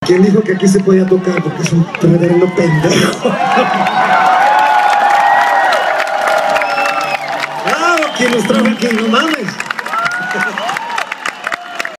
¿Quién dijo que aquí se podía tocar? Porque es un reverendo pendejo. Claro, ¿quién nos trajo aquí? No mames.